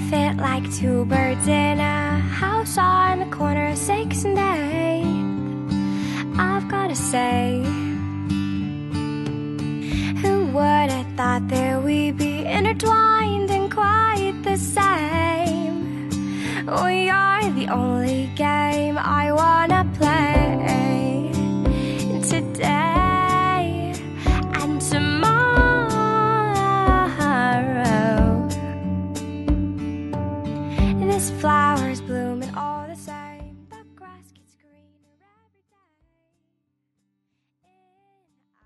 fit like two birds in a house on the corner of 6th and 8th. I've gotta say, who would have thought that we'd be intertwined and quite the same? We are the only game I wanna play.